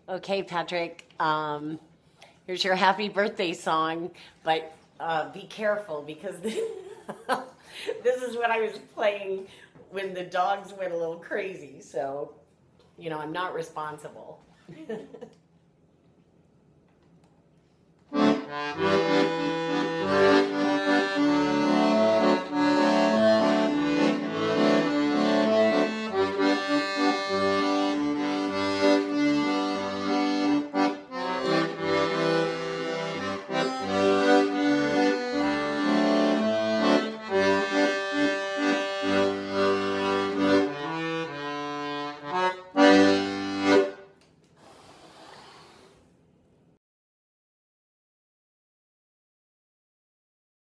Okay, Patrick, here's your happy birthday song, but be careful because this is what I was playing when the dogs went a little crazy. So, I'm not responsible.